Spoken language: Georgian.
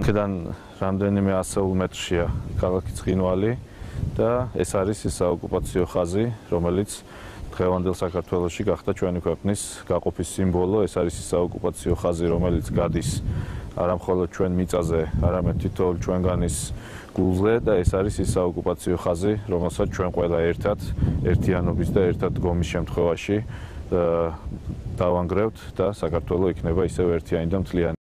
აქედან რამდენიმე 100 მეტრშია ქალაქი ცხინვალი და ეს არის ის საოკუპაციო ხაზი, რომელიც დღევანდელ საქართველოში გახდა ჩვენი ქვეყნის გაყოფის სიმბოლო. ეს არის ის საოკუპაციო ხაზი, რომელიც გადის არა მხოლოდ ჩვენ მიწაზე, არამედ თითოეულ ჩვენგანის გულზე და ეს არის ის საოკუპაციო ხაზი, რომელსაც ჩვენ ყველა ერთად ერთიანობის და ერთად დგომის შემთხვევაში დავანგრევთ და საქართველო იქნება ისევ ერთიანი და მთლიანი.